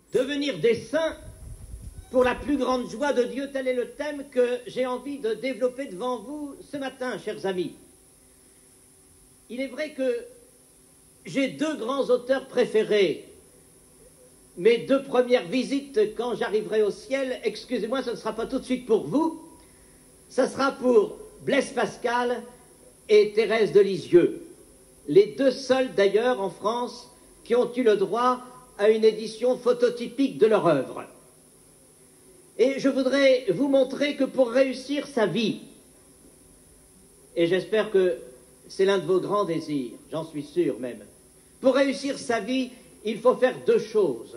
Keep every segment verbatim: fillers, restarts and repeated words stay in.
Devenir des saints pour la plus grande joie de Dieu, tel est le thème que j'ai envie de développer devant vous ce matin, chers amis. Il est vrai que j'ai deux grands auteurs préférés. Mes deux premières visites, quand j'arriverai au ciel, excusez-moi, ce ne sera pas tout de suite pour vous, ce sera pour Blaise Pascal et Thérèse de Lisieux. Les deux seuls, d'ailleurs, en France, qui ont eu le droit à une édition phototypique de leur œuvre. Et je voudrais vous montrer que pour réussir sa vie, et j'espère que c'est l'un de vos grands désirs, j'en suis sûr même, pour réussir sa vie, il faut faire deux choses.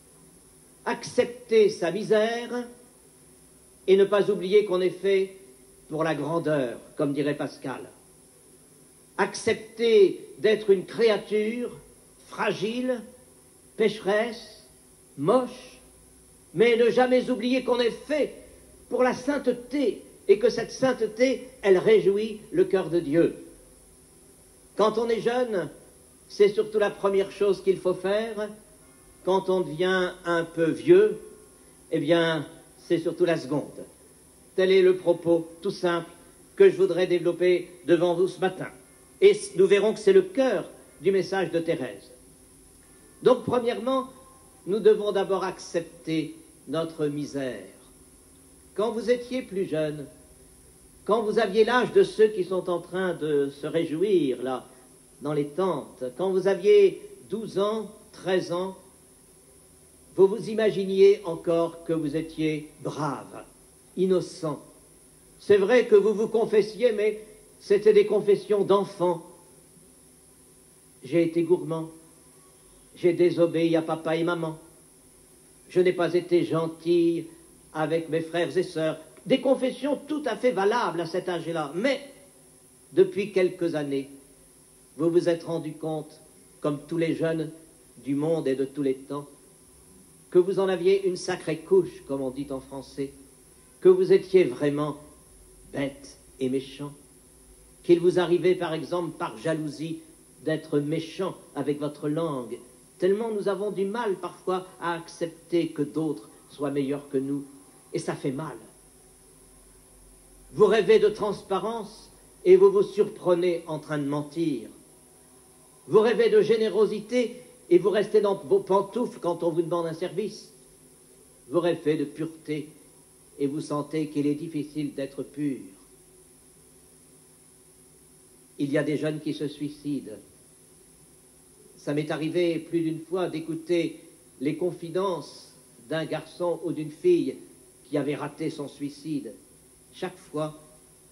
Accepter sa misère et ne pas oublier qu'on est fait pour la grandeur, comme dirait Pascal. Accepter d'être une créature fragile, pécheresse, moche, mais ne jamais oublier qu'on est fait pour la sainteté et que cette sainteté, elle réjouit le cœur de Dieu. Quand on est jeune, c'est surtout la première chose qu'il faut faire. Quand on devient un peu vieux, eh bien, c'est surtout la seconde. Tel est le propos tout simple que je voudrais développer devant vous ce matin. Et nous verrons que c'est le cœur du message de Thérèse. Donc, premièrement, nous devons d'abord accepter notre misère. Quand vous étiez plus jeune, quand vous aviez l'âge de ceux qui sont en train de se réjouir, là, dans les tentes, quand vous aviez douze ans, treize ans, vous vous imaginiez encore que vous étiez brave, innocent. C'est vrai que vous vous confessiez, mais c'était des confessions d'enfants. J'ai été gourmand, j'ai désobéi à papa et maman, je n'ai pas été gentille avec mes frères et sœurs. Des confessions tout à fait valables à cet âge-là. Mais, depuis quelques années, vous vous êtes rendu compte, comme tous les jeunes du monde et de tous les temps, que vous en aviez une sacrée couche, comme on dit en français, que vous étiez vraiment bête et méchant, qu'il vous arrivait, par exemple, par jalousie, d'être méchant avec votre langue, tellement nous avons du mal parfois à accepter que d'autres soient meilleurs que nous, et ça fait mal. Vous rêvez de transparence et vous vous surprenez en train de mentir. Vous rêvez de générosité et vous restez dans vos pantoufles quand on vous demande un service. Vous rêvez de pureté et vous sentez qu'il est difficile d'être pur. Il y a des jeunes qui se suicident. Ça m'est arrivé plus d'une fois d'écouter les confidences d'un garçon ou d'une fille qui avait raté son suicide. Chaque fois,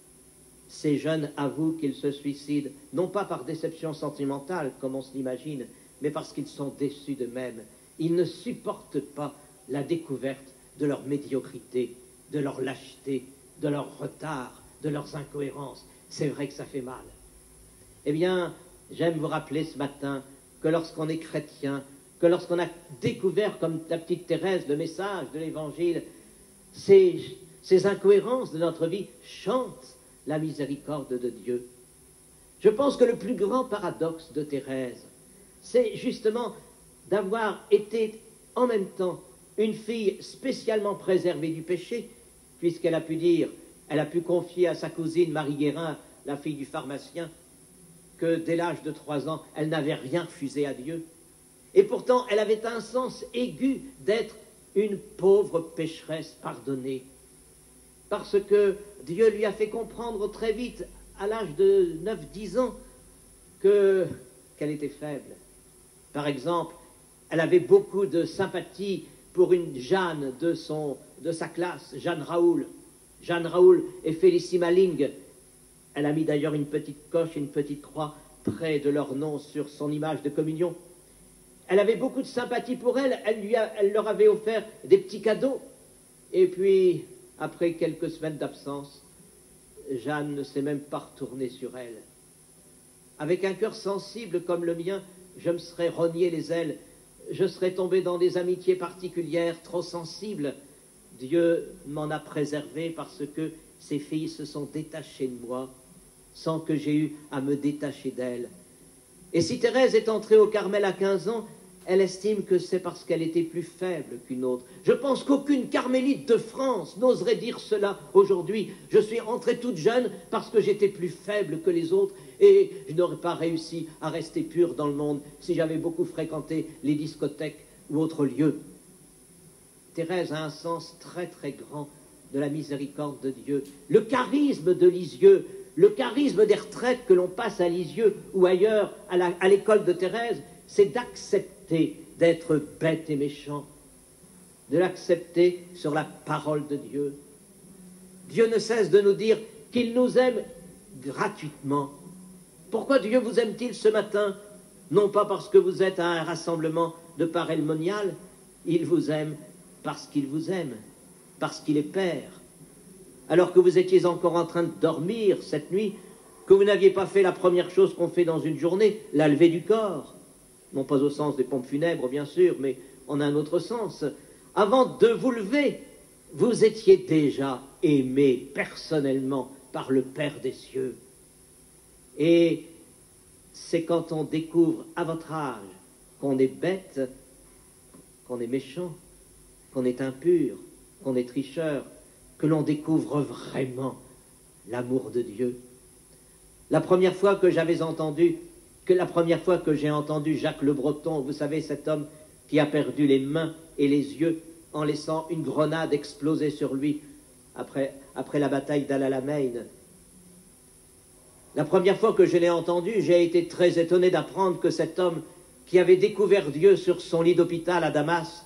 ces jeunes avouent qu'ils se suicident, non pas par déception sentimentale, comme on se l'imagine, mais parce qu'ils sont déçus d'eux-mêmes. Ils ne supportent pas la découverte de leur médiocrité, de leur lâcheté, de leur retard, de leurs incohérences. C'est vrai que ça fait mal. Eh bien, j'aime vous rappeler ce matin que lorsqu'on est chrétien, que lorsqu'on a découvert, comme la petite Thérèse, le message de l'Évangile, ces, ces incohérences de notre vie chantent la miséricorde de Dieu. Je pense que le plus grand paradoxe de Thérèse, c'est justement d'avoir été en même temps une fille spécialement préservée du péché, puisqu'elle a pu dire, elle a pu confier à sa cousine Marie Guérin, la fille du pharmacien, que dès l'âge de trois ans, elle n'avait rien refusé à Dieu. Et pourtant, elle avait un sens aigu d'être une pauvre pécheresse pardonnée. Parce que Dieu lui a fait comprendre très vite, à l'âge de neuf dix ans, que, qu'elle était faible. Par exemple, elle avait beaucoup de sympathie pour une Jeanne de, son, de sa classe, Jeanne Raoul. Jeanne Raoul et Félicie Maling. Elle a mis d'ailleurs une petite coche et une petite croix près de leur nom sur son image de communion. Elle avait beaucoup de sympathie pour elle, elle, lui a, elle leur avait offert des petits cadeaux. Et puis, après quelques semaines d'absence, Jeanne ne s'est même pas retournée sur elle. Avec un cœur sensible comme le mien, je me serais rogné les ailes, je serais tombé dans des amitiés particulières trop sensibles. Dieu m'en a préservé parce que ces filles se sont détachées de moi sans que j'ai eu à me détacher d'elles. Et si Thérèse est entrée au Carmel à quinze ans, elle estime que c'est parce qu'elle était plus faible qu'une autre. Je pense qu'aucune carmélite de France n'oserait dire cela aujourd'hui. Je suis entrée toute jeune parce que j'étais plus faible que les autres et je n'aurais pas réussi à rester pure dans le monde si j'avais beaucoup fréquenté les discothèques ou autres lieux. Thérèse a un sens très très grand de la miséricorde de Dieu. Le charisme de Lisieux, le charisme des retraites que l'on passe à Lisieux ou ailleurs à l'école de Thérèse, c'est d'accepter d'être bête et méchant, de l'accepter sur la parole de Dieu. Dieu ne cesse de nous dire qu'il nous aime gratuitement. Pourquoi Dieu vous aime-t-il ce matin? Non pas parce que vous êtes à un rassemblement de parel monial, il vous aime parce qu'il vous aime, parce qu'il est Père. Alors que vous étiez encore en train de dormir cette nuit, que vous n'aviez pas fait la première chose qu'on fait dans une journée, la levée du corps, non pas au sens des pompes funèbres, bien sûr, mais en un autre sens. Avant de vous lever, vous étiez déjà aimé personnellement par le Père des cieux. Et c'est quand on découvre à votre âge qu'on est bête, qu'on est méchant, qu'on est impur, qu'on est tricheur, que l'on découvre vraiment l'amour de Dieu. La première fois que j'avais entendu que la première fois que j'ai entendu Jacques Le Breton, vous savez, cet homme qui a perdu les mains et les yeux en laissant une grenade exploser sur lui après, après la bataille d'Al-Alamein. La première fois que je l'ai entendu, j'ai été très étonné d'apprendre que cet homme qui avait découvert Dieu sur son lit d'hôpital à Damas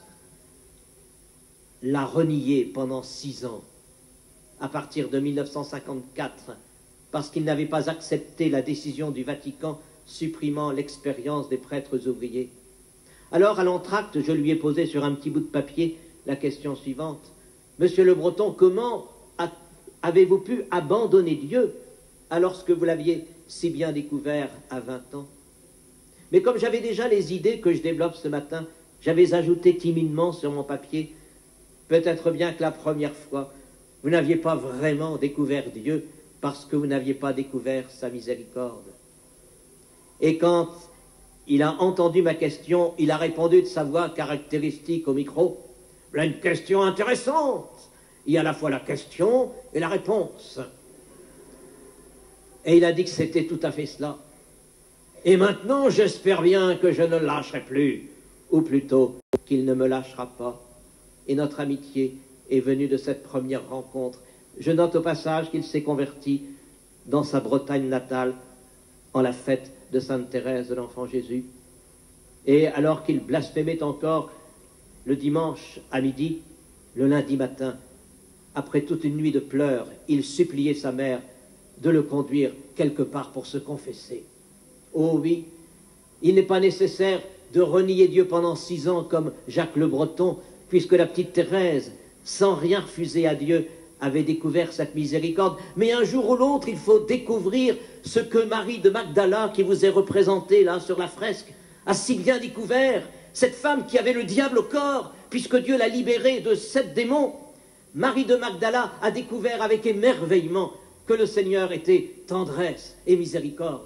l'a renié pendant six ans, à partir de mille neuf cent cinquante-quatre, parce qu'il n'avait pas accepté la décision du Vatican supprimant l'expérience des prêtres ouvriers. Alors, à l'entracte, je lui ai posé sur un petit bout de papier la question suivante. « Monsieur Le Breton, comment avez-vous pu abandonner Dieu alors que vous l'aviez si bien découvert à vingt ans ?» Mais comme j'avais déjà les idées que je développe ce matin, j'avais ajouté timidement sur mon papier « Peut-être bien que la première fois, vous n'aviez pas vraiment découvert Dieu parce que vous n'aviez pas découvert sa miséricorde. » Et quand il a entendu ma question, il a répondu de sa voix caractéristique au micro. « Là, une question intéressante. Il y a à la fois la question et la réponse. » Et il a dit que c'était tout à fait cela. Et maintenant, j'espère bien que je ne le lâcherai plus, ou plutôt qu'il ne me lâchera pas. Et notre amitié est venue de cette première rencontre. Je note au passage qu'il s'est converti dans sa Bretagne natale en la fête de Sainte Thérèse de l'Enfant Jésus. Et alors qu'il blasphémait encore le dimanche à midi, le lundi matin, après toute une nuit de pleurs, il suppliait sa mère de le conduire quelque part pour se confesser. Oh oui, il n'est pas nécessaire de renier Dieu pendant six ans comme Jacques Le Breton, puisque la petite Thérèse, sans rien refuser à Dieu, avait découvert cette miséricorde. Mais un jour ou l'autre, il faut découvrir ce que Marie de Magdala, qui vous est représentée là sur la fresque, a si bien découvert. Cette femme qui avait le diable au corps, puisque Dieu l'a libérée de sept démons. Marie de Magdala a découvert avec émerveillement que le Seigneur était tendresse et miséricorde.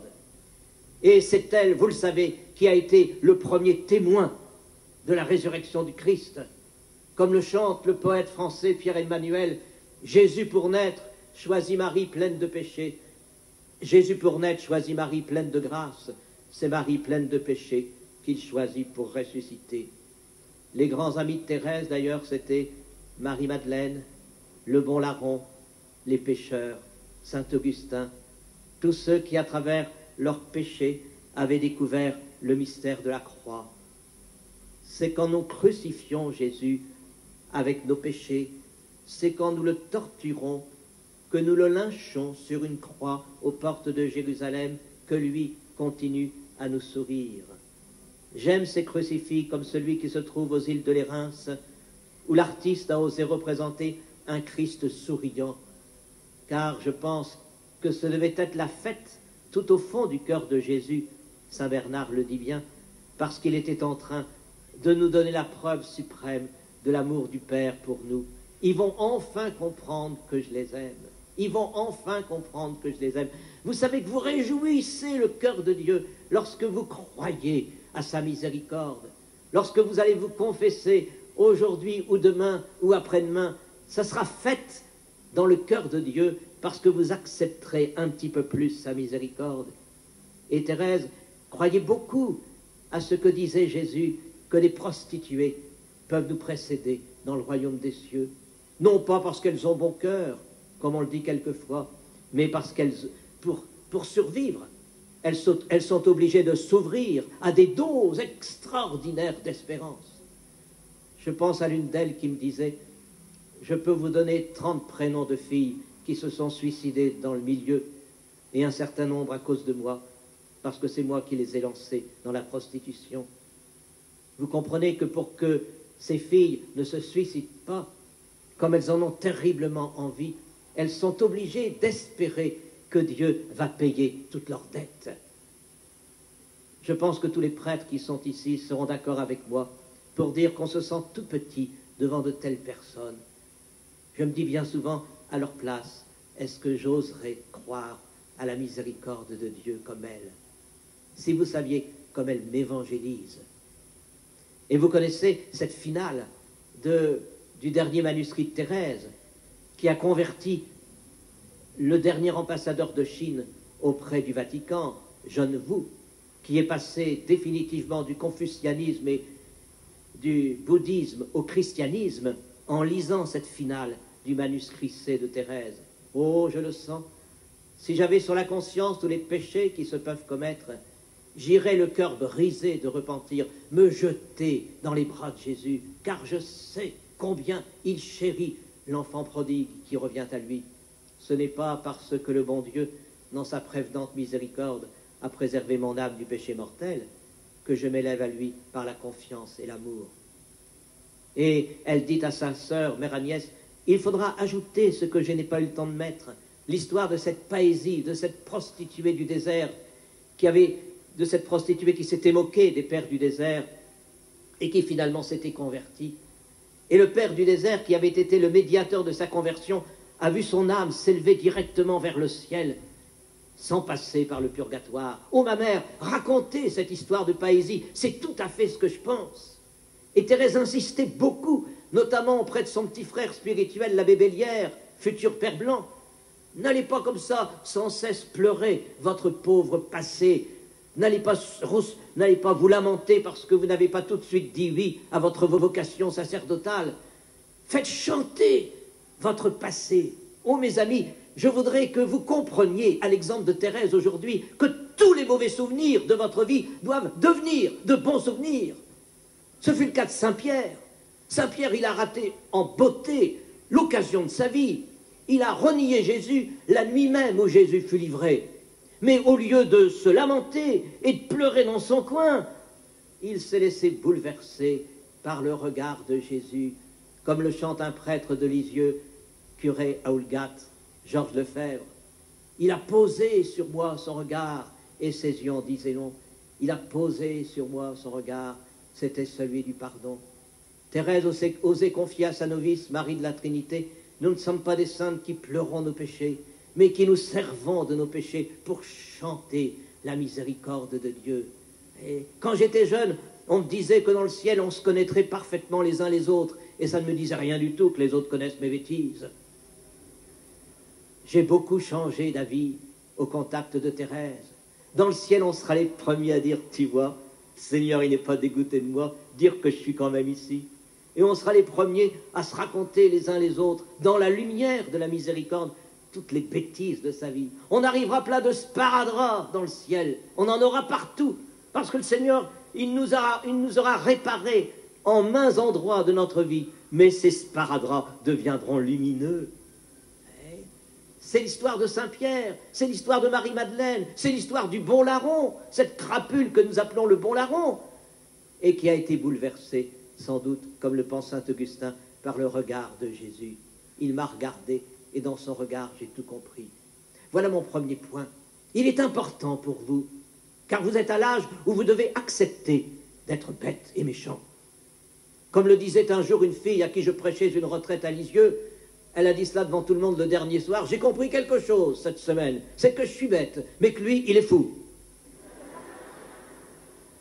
Et c'est elle, vous le savez, qui a été le premier témoin de la résurrection du Christ. Comme le chante le poète français Pierre-Emmanuel, Jésus pour naître, choisit Marie pleine de péché. Jésus pour naître, choisit Marie pleine de grâce. C'est Marie pleine de péché qu'il choisit pour ressusciter. Les grands amis de Thérèse, d'ailleurs, c'était Marie-Madeleine, le bon larron, les pécheurs, Saint-Augustin, tous ceux qui, à travers leurs péchés, avaient découvert le mystère de la croix. C'est quand nous crucifions Jésus avec nos péchés, c'est quand nous le torturons, que nous le lynchons sur une croix aux portes de Jérusalem, que lui continue à nous sourire. J'aime ces crucifix comme celui qui se trouve aux îles de l'Érins, où l'artiste a osé représenter un Christ souriant, car je pense que ce devait être la fête tout au fond du cœur de Jésus, Saint Bernard le dit bien, parce qu'il était en train de nous donner la preuve suprême de l'amour du Père pour nous. Ils vont enfin comprendre que je les aime. Ils vont enfin comprendre que je les aime. Vous savez que vous réjouissez le cœur de Dieu lorsque vous croyez à sa miséricorde, lorsque vous allez vous confesser aujourd'hui ou demain ou après-demain, ça sera fait dans le cœur de Dieu parce que vous accepterez un petit peu plus sa miséricorde. Et Thérèse croyait beaucoup à ce que disait Jésus, que les prostituées peuvent nous précéder dans le royaume des cieux, non pas parce qu'elles ont bon cœur, comme on le dit quelquefois, mais parce qu'elles, pour, pour survivre, elles sont, elles sont obligées de s'ouvrir à des doses extraordinaires d'espérance. Je pense à l'une d'elles qui me disait « Je peux vous donner trente prénoms de filles qui se sont suicidées dans le milieu, et un certain nombre à cause de moi, parce que c'est moi qui les ai lancées dans la prostitution. » Vous comprenez que pour que ces filles ne se suicident pas, comme elles en ont terriblement envie, elles sont obligées d'espérer que Dieu va payer toutes leurs dettes. Je pense que tous les prêtres qui sont ici seront d'accord avec moi pour dire qu'on se sent tout petit devant de telles personnes. Je me dis bien souvent, à leur place, est-ce que j'oserais croire à la miséricorde de Dieu comme elle? Si vous saviez comme elle m'évangélise. Et vous connaissez cette finale de, du dernier manuscrit de Thérèse, qui a converti le dernier ambassadeur de Chine auprès du Vatican, John Wu, qui est passé définitivement du confucianisme et du bouddhisme au christianisme en lisant cette finale du manuscrit C de Thérèse. Oh, je le sens. Si j'avais sur la conscience tous les péchés qui se peuvent commettre, j'irais le cœur brisé de repentir, me jeter dans les bras de Jésus, car je sais combien il chérit l'enfant prodigue qui revient à lui. Ce n'est pas parce que le bon Dieu, dans sa prévenante miséricorde, a préservé mon âme du péché mortel, que je m'élève à lui par la confiance et l'amour. Et elle dit à sa sœur, mère Agnès, il faudra ajouter ce que je n'ai pas eu le temps de mettre, l'histoire de cette Paésie, de cette prostituée du désert, qui avait, de cette prostituée qui s'était moquée des pères du désert et qui finalement s'était convertie. Et le père du désert, qui avait été le médiateur de sa conversion, a vu son âme s'élever directement vers le ciel, sans passer par le purgatoire. Oh, ma mère, racontez cette histoire de Paésie, c'est tout à fait ce que je pense. Et Thérèse insistait beaucoup, notamment auprès de son petit frère spirituel, l'abbé Bélière, futur père blanc. N'allez pas comme ça, sans cesse pleurer votre pauvre passé. N'allez pas, n'allez pas vous lamenter parce que vous n'avez pas tout de suite dit oui à votre vocation sacerdotale. Faites chanter votre passé. Oh, mes amis, je voudrais que vous compreniez, à l'exemple de Thérèse aujourd'hui, que tous les mauvais souvenirs de votre vie doivent devenir de bons souvenirs. Ce fut le cas de Saint-Pierre. Saint-Pierre, il a raté en beauté l'occasion de sa vie. Il a renié Jésus la nuit même où Jésus fut livré. Mais au lieu de se lamenter et de pleurer dans son coin, il s'est laissé bouleverser par le regard de Jésus, comme le chante un prêtre de Lisieux, curé à Oulgat, Georges Lefebvre. Il a posé sur moi son regard, et ses yeux en disaient long. Il a posé sur moi son regard, c'était celui du pardon. Thérèse osait, osait confier à sa novice, Marie de la Trinité, nous ne sommes pas des saintes qui pleurons nos péchés, mais qui nous servons de nos péchés pour chanter la miséricorde de Dieu. Et quand j'étais jeune, on me disait que dans le ciel, on se connaîtrait parfaitement les uns les autres, et ça ne me disait rien du tout que les autres connaissent mes bêtises. J'ai beaucoup changé d'avis au contact de Thérèse. Dans le ciel, on sera les premiers à dire, tu vois, Seigneur, il n'est pas dégoûté de moi, dire que je suis quand même ici. Et on sera les premiers à se raconter les uns les autres, dans la lumière de la miséricorde, toutes les bêtises de sa vie. On arrivera plein de sparadraps dans le ciel. On en aura partout. Parce que le Seigneur, il nous aura, il nous aura réparés en mains endroits de notre vie. Mais ces sparadraps deviendront lumineux. C'est l'histoire de Saint-Pierre, c'est l'histoire de Marie-Madeleine, c'est l'histoire du bon larron, cette crapule que nous appelons le bon larron, et qui a été bouleversée, sans doute, comme le pense saint Augustin, par le regard de Jésus. Il m'a regardé, et dans son regard, j'ai tout compris. Voilà mon premier point. Il est important pour vous, car vous êtes à l'âge où vous devez accepter d'être bête et méchant. Comme le disait un jour une fille à qui je prêchais une retraite à Lisieux, elle a dit cela devant tout le monde le dernier soir, j'ai compris quelque chose cette semaine, c'est que je suis bête, mais que lui, il est fou.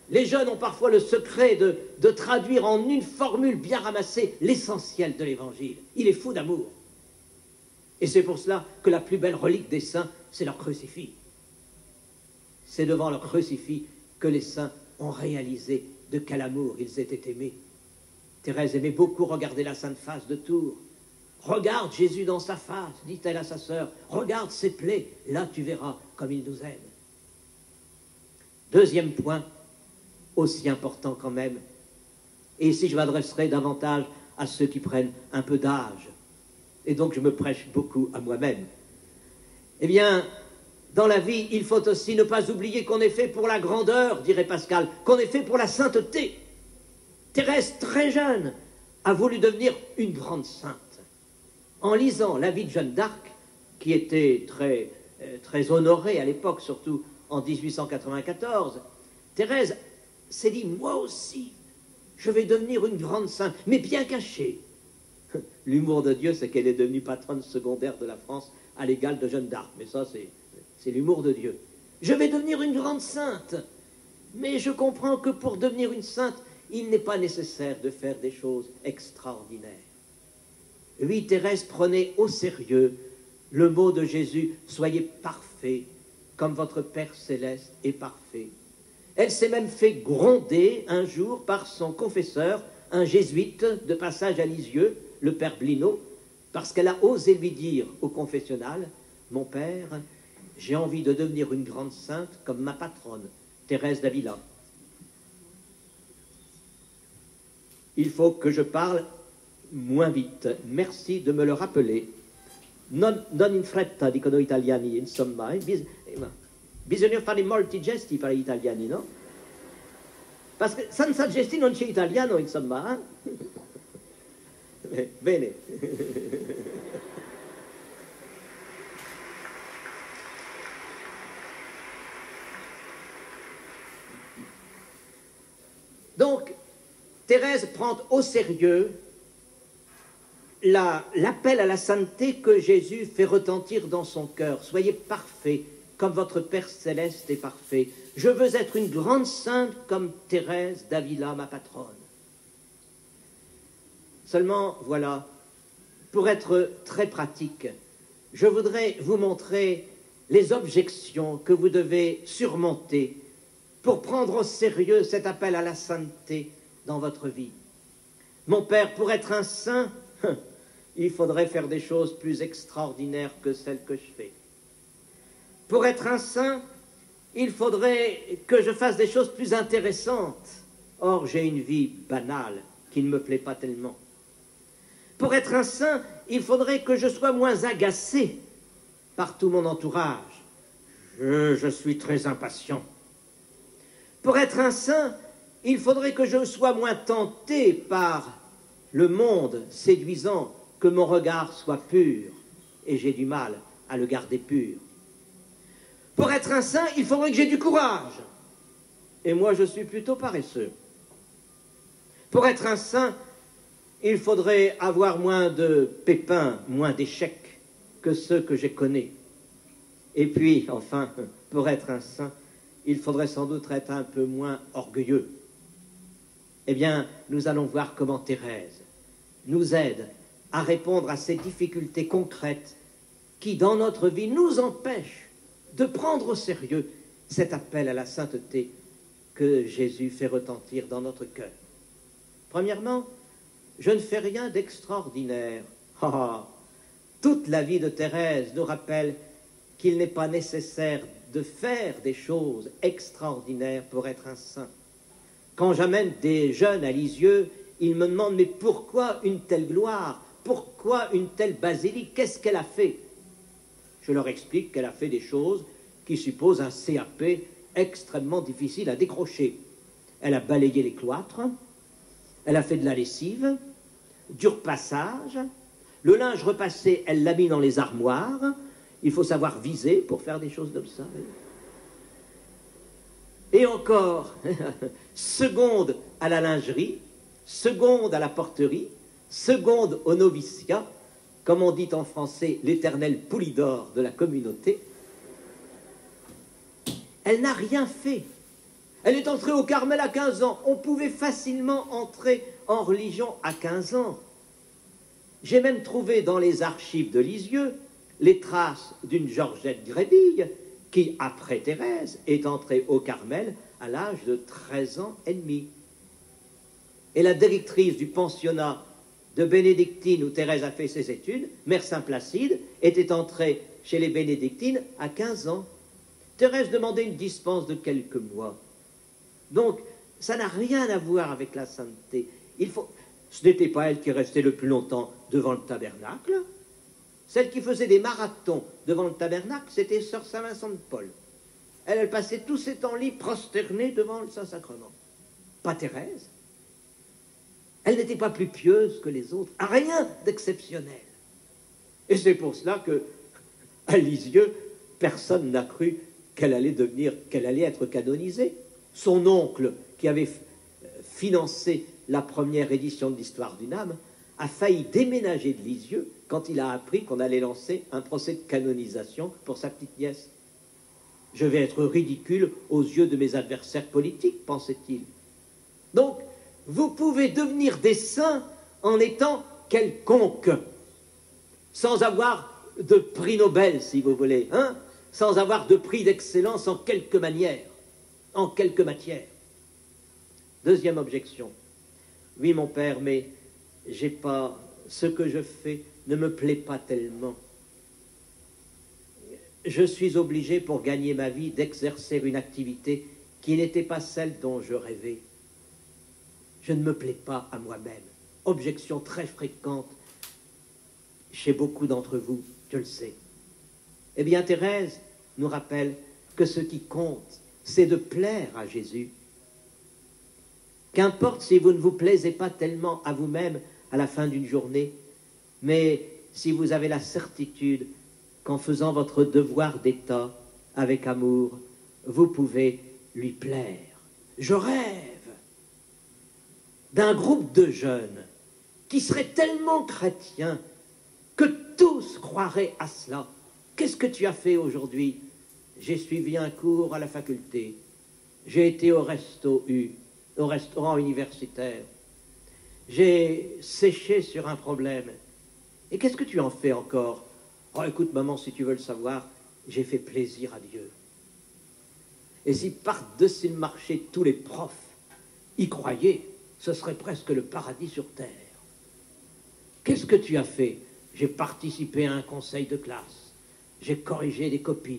Les jeunes ont parfois le secret de, de traduire en une formule bien ramassée l'essentiel de l'Évangile. Il est fou d'amour. Et c'est pour cela que la plus belle relique des saints, c'est leur crucifix. C'est devant leur crucifix que les saints ont réalisé de quel amour ils étaient aimés. Thérèse aimait beaucoup regarder la Sainte Face de Tours. Regarde Jésus dans sa face, dit-elle à sa sœur. Regarde ses plaies, là tu verras comme il nous aime. Deuxième point, aussi important quand même, et ici je m'adresserai davantage à ceux qui prennent un peu d'âge, et donc je me prêche beaucoup à moi-même. Eh bien, dans la vie, il faut aussi ne pas oublier qu'on est fait pour la grandeur, dirait Pascal, qu'on est fait pour la sainteté. Thérèse, très jeune, a voulu devenir une grande sainte. En lisant la vie de Jeanne d'Arc, qui était très, euh, très honorée à l'époque, surtout en mille huit cent quatre-vingt-quatorze, Thérèse s'est dit, moi aussi, je vais devenir une grande sainte, mais bien cachée. L'humour de Dieu, c'est qu'elle est devenue patronne secondaire de la France à l'égal de Jeanne d'Arc, mais ça, c'est l'humour de Dieu. Je vais devenir une grande sainte, mais je comprends que pour devenir une sainte, il n'est pas nécessaire de faire des choses extraordinaires. Oui, Thérèse prenait au sérieux le mot de Jésus, soyez parfaits, comme votre Père céleste est parfait. Elle s'est même fait gronder un jour par son confesseur, un jésuite de passage à Lisieux, le père Blino, parce qu'elle a osé lui dire au confessionnal, mon père, j'ai envie de devenir une grande sainte comme ma patronne, Thérèse d'Avila. Il faut que je parle moins vite. Merci de me le rappeler. Non, non in fretta, dicono gli italiani, insomma. Bis, bisogna fare molti gesti per gli italiani, no? Perché senza gesti non c'è italiano, insomma. Eh? Bene. Donc, Thérèse prend au sérieux l'appel à la sainteté que Jésus fait retentir dans son cœur. Soyez parfaits, comme votre Père céleste est parfait. Je veux être une grande sainte comme Thérèse d'Avila, ma patronne. Seulement, voilà, pour être très pratique, je voudrais vous montrer les objections que vous devez surmonter pour prendre au sérieux cet appel à la sainteté dans votre vie. Mon père, pour être un saint, il faudrait faire des choses plus extraordinaires que celles que je fais. Pour être un saint, il faudrait que je fasse des choses plus intéressantes. Or, j'ai une vie banale qui ne me plaît pas tellement. Pour être un saint, il faudrait que je sois moins agacé par tout mon entourage. Je, je suis très impatient. Pour être un saint, il faudrait que je sois moins tenté par le monde séduisant, que mon regard soit pur, et j'ai du mal à le garder pur. Pour être un saint, il faudrait que j'ai du courage, et moi je suis plutôt paresseux. Pour être un saint, il faudrait avoir moins de pépins, moins d'échecs que ceux que je connais. Et puis, enfin, pour être un saint, il faudrait sans doute être un peu moins orgueilleux. Eh bien, nous allons voir comment Thérèse nous aide à répondre à ces difficultés concrètes qui, dans notre vie, nous empêchent de prendre au sérieux cet appel à la sainteté que Jésus fait retentir dans notre cœur. Premièrement, je ne fais rien d'extraordinaire. Oh, oh. Toute la vie de Thérèse nous rappelle qu'il n'est pas nécessaire de faire des choses extraordinaires pour être un saint. Quand j'amène des jeunes à Lisieux, ils me demandent, mais pourquoi une telle gloire? Pourquoi une telle basilique? Qu'est-ce qu'elle a fait? Je leur explique qu'elle a fait des choses qui supposent un C A P extrêmement difficile à décrocher. Elle a balayé les cloîtres, elle a fait de la lessive, du repassage, le linge repassé, elle l'a mis dans les armoires. Il faut savoir viser pour faire des choses comme ça. Et encore, seconde à la lingerie, seconde à la porterie, seconde au noviciat, comme on dit en français, l'éternel Poulidor de la communauté. Elle n'a rien fait. Elle est entrée au Carmel à quinze ans. On pouvait facilement entrer en religion à quinze ans. J'ai même trouvé dans les archives de Lisieux les traces d'une Georgette Grébille qui, après Thérèse, est entrée au Carmel à l'âge de treize ans et demi. Et la directrice du pensionnat de Bénédictine où Thérèse a fait ses études, Mère Saint-Placide, était entrée chez les Bénédictines à quinze ans. Thérèse demandait une dispense de quelques mois. Donc, ça n'a rien à voir avec la sainteté. Il faut... Ce n'était pas elle qui restait le plus longtemps devant le tabernacle. Celle qui faisait des marathons devant le tabernacle, c'était sœur Saint-Vincent de Paul. Elle, elle passait tous ses temps libres prosternée devant le Saint-Sacrement. Pas Thérèse. Elle n'était pas plus pieuse que les autres, à rien d'exceptionnel. Et c'est pour cela que, à Lisieux, personne n'a cru qu'elle allait devenir, qu'elle allait être canonisée. Son oncle, qui avait financé la première édition de l'Histoire d'une âme, a failli déménager de Lisieux quand il a appris qu'on allait lancer un procès de canonisation pour sa petite nièce. Je vais être ridicule aux yeux de mes adversaires politiques, pensait-il. Donc, vous pouvez devenir des saints en étant quelconque, sans avoir de prix Nobel, si vous voulez, hein, sans avoir de prix d'excellence en quelque manière, en quelque matière. Deuxième objection. Oui, mon père, mais j'ai pas, ce que je fais ne me plaît pas tellement. Je suis obligé, pour gagner ma vie, d'exercer une activité qui n'était pas celle dont je rêvais. Je ne me plais pas à moi-même. Objection très fréquente chez beaucoup d'entre vous, je le sais. Eh bien, Thérèse nous rappelle que ce qui compte, c'est de plaire à Jésus. Qu'importe si vous ne vous plaisez pas tellement à vous-même à la fin d'une journée, mais si vous avez la certitude qu'en faisant votre devoir d'État avec amour, vous pouvez lui plaire. Je rêve d'un groupe de jeunes qui seraient tellement chrétiens que tous croiraient à cela. Qu'est-ce que tu as fait aujourd'hui? J'ai suivi un cours à la faculté. J'ai été au resto U, au restaurant universitaire. J'ai séché sur un problème. Et qu'est-ce que tu en fais encore? Oh, écoute, maman, si tu veux le savoir, j'ai fait plaisir à Dieu. Et si par-dessus le marché, tous les profs y croyaient, ce serait presque le paradis sur terre. Qu'est-ce que tu as fait? J'ai participé à un conseil de classe. J'ai corrigé des copies.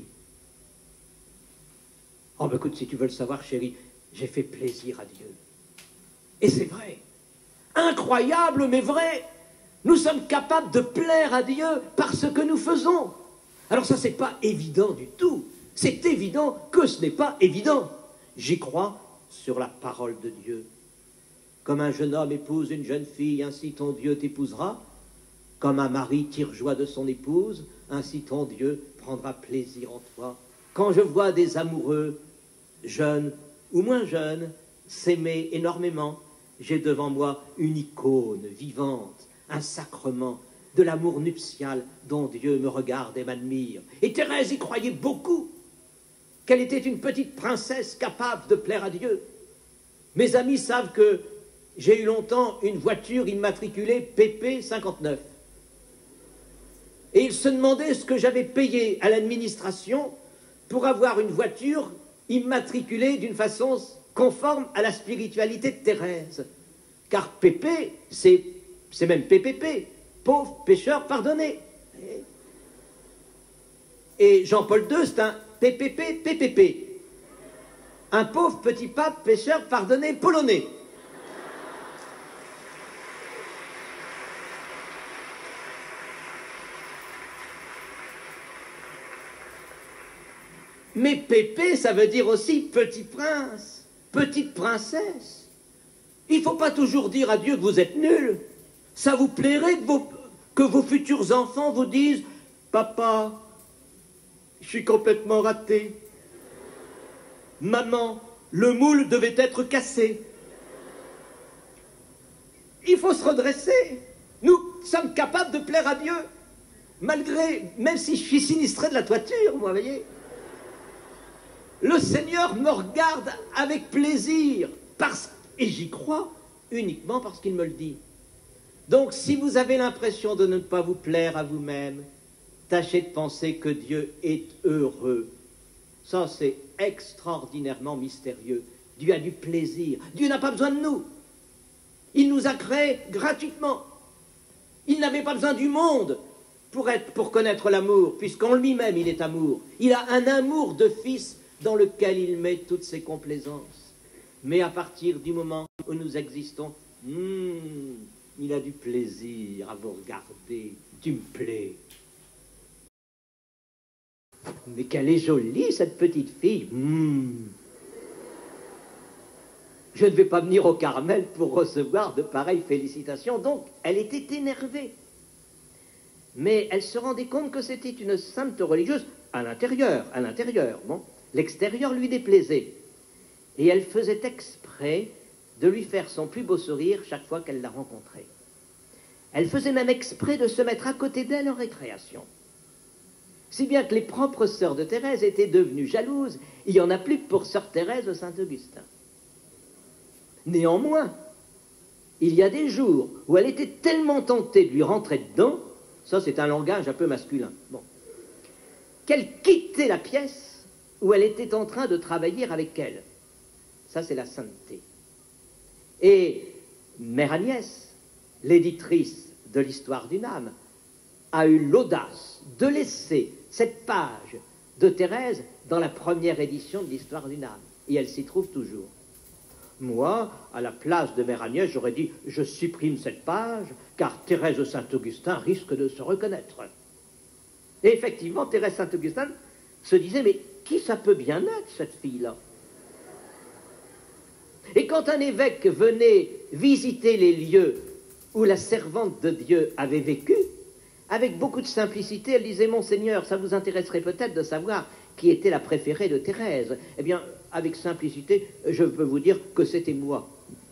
Oh, ben écoute, si tu veux le savoir, chérie, j'ai fait plaisir à Dieu. Et c'est vrai. Incroyable, mais vrai. Nous sommes capables de plaire à Dieu par ce que nous faisons. Alors ça, c'est pas évident du tout. C'est évident que ce n'est pas évident. J'y crois sur la parole de Dieu. Comme un jeune homme épouse une jeune fille, ainsi ton Dieu t'épousera. Comme un mari tire joie de son épouse, ainsi ton Dieu prendra plaisir en toi. Quand je vois des amoureux, jeunes ou moins jeunes, s'aimer énormément, j'ai devant moi une icône vivante, un sacrement de l'amour nuptial dont Dieu me regarde et m'admire. Et Thérèse y croyait beaucoup, qu'elle était une petite princesse capable de plaire à Dieu. Mes amis savent que j'ai eu longtemps une voiture immatriculée P P cinquante-neuf. Et ils se demandaient ce que j'avais payé à l'administration pour avoir une voiture immatriculée d'une façon conforme à la spiritualité de Thérèse. Car P P, c'est, c'est même P P P, pauvre pécheur pardonné. Et Jean-Paul deux, c'est un P P P P P P. Un pauvre petit pape pécheur pardonné polonais. Mais Pépé, ça veut dire aussi petit prince, petite princesse. Il ne faut pas toujours dire à Dieu que vous êtes nul. Ça vous plairait que vos, que vos futurs enfants vous disent « Papa, je suis complètement raté. Maman, le moule devait être cassé. » Il faut se redresser. Nous sommes capables de plaire à Dieu, malgré, même si je suis sinistré de la toiture, moi, vous voyez. le Seigneur me regarde avec plaisir, parce, et j'y crois uniquement parce qu'il me le dit. Donc, si vous avez l'impression de ne pas vous plaire à vous-même, tâchez de penser que Dieu est heureux. Ça, c'est extraordinairement mystérieux. Dieu a du plaisir. Dieu n'a pas besoin de nous. Il nous a créés gratuitement. Il n'avait pas besoin du monde pour, être, pour connaître l'amour, puisqu'en lui-même, il est amour. Il a un amour de fils dans lequel il met toutes ses complaisances. Mais à partir du moment où nous existons, hmm, il a du plaisir à vous regarder. Tu me plais. Mais qu'elle est jolie, cette petite fille. Hmm. Je ne vais pas venir au Carmel pour recevoir de pareilles félicitations. Donc, elle était énervée. Mais elle se rendait compte que c'était une sainte religieuse à l'intérieur, à l'intérieur. Bon, l'extérieur lui déplaisait. Et elle faisait exprès de lui faire son plus beau sourire chaque fois qu'elle la rencontrait. Elle faisait même exprès de se mettre à côté d'elle en récréation. Si bien que les propres sœurs de Thérèse étaient devenues jalouses. Il n'y en a plus que pour sœur Thérèse de Saint-Augustin. Néanmoins, il y a des jours où elle était tellement tentée de lui rentrer dedans, ça c'est un langage un peu masculin, bon, qu'elle quittait la pièce où elle était en train de travailler avec elle. Ça c'est la sainteté. Et Mère Agnès, l'éditrice de l'histoire d'une âme, a eu l'audace de laisser cette page de Thérèse dans la première édition de l'histoire d'une âme. Et elle s'y trouve toujours. Moi, à la place de Mère Agnès, j'aurais dit « Je supprime cette page, car Thérèse de Saint-Augustin risque de se reconnaître. » Et effectivement, Thérèse Saint-Augustin se disait « Mais qui ça peut bien être, cette fille-là » Et quand un évêque venait visiter les lieux où la servante de Dieu avait vécu, avec beaucoup de simplicité, elle disait « Monseigneur, ça vous intéresserait peut-être de savoir qui était la préférée de Thérèse. » Eh bien, avec simplicité, je peux vous dire que c'était moi.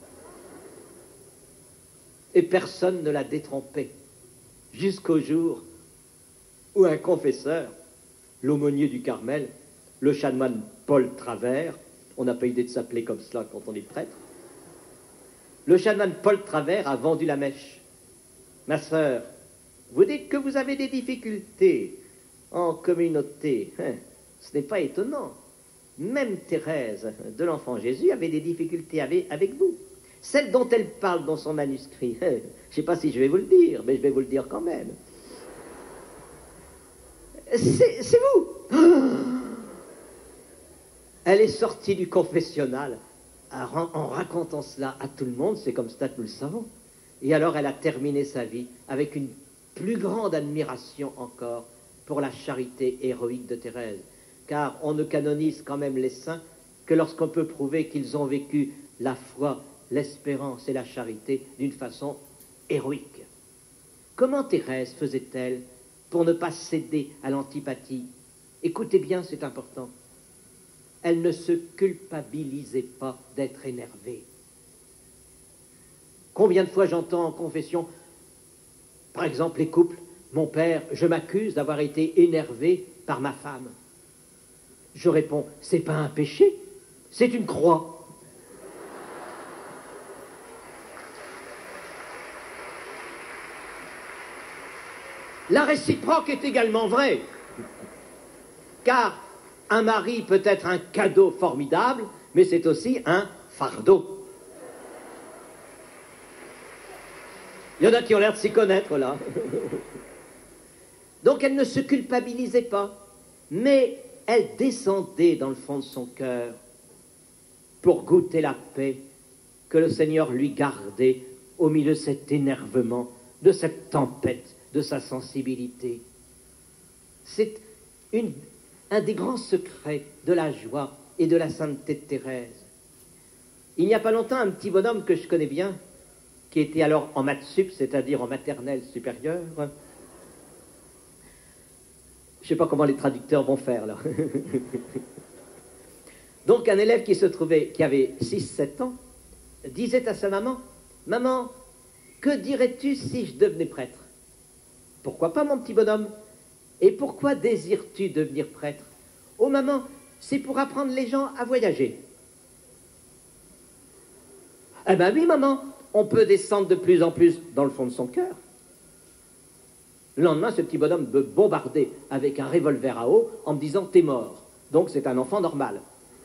Et personne ne la détrompait, jusqu'au jour où un confesseur, l'aumônier du Carmel, le chanoine Paul Travers, on n'a pas idée de s'appeler comme cela quand on est prêtre, le chanoine Paul Travers a vendu la mèche. « Ma sœur, vous dites que vous avez des difficultés en communauté. Hein, ce n'est pas étonnant. Même Thérèse de l'Enfant Jésus avait des difficultés avec, avec vous. Celle dont elle parle dans son manuscrit, hein, je ne sais pas si je vais vous le dire, mais je vais vous le dire quand même. C'est vous. Elle est sortie du confessionnal en racontant cela à tout le monde, c'est comme ça que nous le savons. Et alors elle a terminé sa vie avec une plus grande admiration encore pour la charité héroïque de Thérèse. Car on ne canonise quand même les saints que lorsqu'on peut prouver qu'ils ont vécu la foi, l'espérance et la charité d'une façon héroïque. Comment Thérèse faisait-elle pour ne pas céder à l'antipathie? Écoutez bien, c'est important. Elle ne se culpabilisait pas d'être énervée. Combien de fois j'entends en confession, par exemple les couples, mon père, je m'accuse d'avoir été énervé par ma femme. Je réponds, c'est pas un péché, c'est une croix. La réciproque est également vraie, car un mari peut être un cadeau formidable, mais c'est aussi un fardeau. Il y en a qui ont l'air de s'y connaître, là. Donc elle ne se culpabilisait pas, mais elle descendait dans le fond de son cœur pour goûter la paix que le Seigneur lui gardait au milieu de cet énervement, de cette tempête, de sa sensibilité. C'est une, un des grands secrets de la joie et de la sainteté de Thérèse. Il n'y a pas longtemps, un petit bonhomme que je connais bien, qui était alors en maths sup, c'est-à-dire en maternelle supérieure. Je ne sais pas comment les traducteurs vont faire, là. Donc, un élève qui se trouvait, qui avait six sept ans, disait à sa maman, « Maman, que dirais-tu si je devenais prêtre ?»« Pourquoi pas, mon petit bonhomme ? Et pourquoi désires-tu devenir prêtre ? »« Oh, maman, c'est pour apprendre les gens à voyager. Eh ben oui, maman, on peut descendre de plus en plus dans le fond de son cœur. Le lendemain, ce petit bonhomme me bombardait avec un revolver à eau en me disant « t'es mort ». Donc c'est un enfant normal.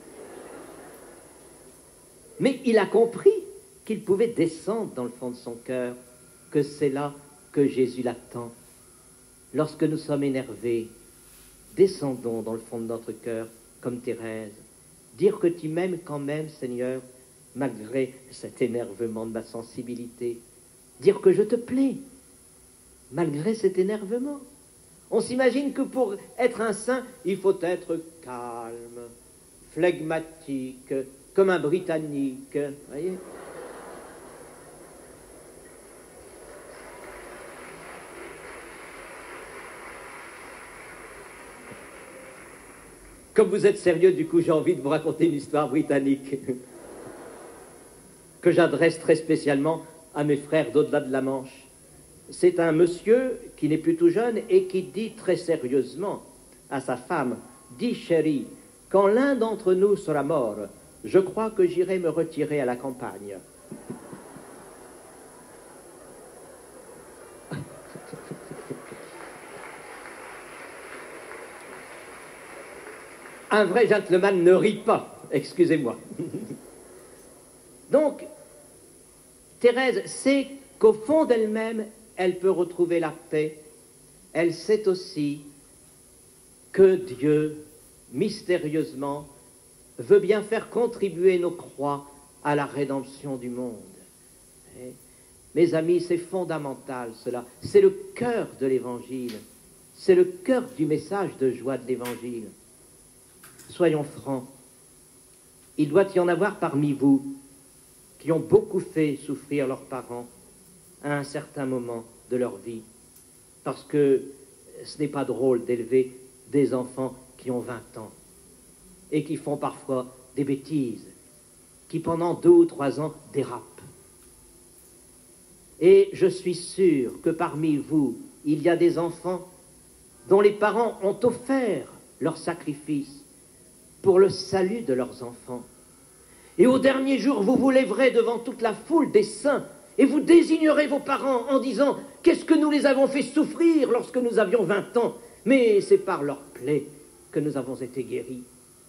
Mais il a compris qu'il pouvait descendre dans le fond de son cœur, que c'est là que Jésus l'attend. Lorsque nous sommes énervés, descendons dans le fond de notre cœur, comme Thérèse. Dire que tu m'aimes quand même, Seigneur, malgré cet énervement de ma sensibilité. Dire que je te plais, malgré cet énervement. On s'imagine que pour être un saint, il faut être calme, flegmatique, comme un Britannique, voyez. Comme vous êtes sérieux, du coup, j'ai envie de vous raconter une histoire britannique que j'adresse très spécialement à mes frères d'au-delà de la Manche. C'est un monsieur qui n'est plus tout jeune et qui dit très sérieusement à sa femme, « Dis chérie, quand l'un d'entre nous sera mort, je crois que j'irai me retirer à la campagne. » Un vrai gentleman ne rit pas, excusez-moi. Donc, Thérèse sait qu'au fond d'elle-même, elle peut retrouver la paix. Elle sait aussi que Dieu, mystérieusement, veut bien faire contribuer nos croix à la rédemption du monde. Et, mes amis, c'est fondamental cela. C'est le cœur de l'Évangile. C'est le cœur du message de joie de l'Évangile. Soyons francs, il doit y en avoir parmi vous qui ont beaucoup fait souffrir leurs parents à un certain moment de leur vie, parce que ce n'est pas drôle d'élever des enfants qui ont vingt ans et qui font parfois des bêtises, qui pendant deux ou trois ans dérapent. Et je suis sûr que parmi vous, il y a des enfants dont les parents ont offert leur sacrifice pour le salut de leurs enfants. Et au dernier jour, vous vous lèverez devant toute la foule des saints et vous désignerez vos parents en disant « Qu'est-ce que nous les avons fait souffrir lorsque nous avions vingt ans, mais c'est par leurs plaies que nous avons été guéris. »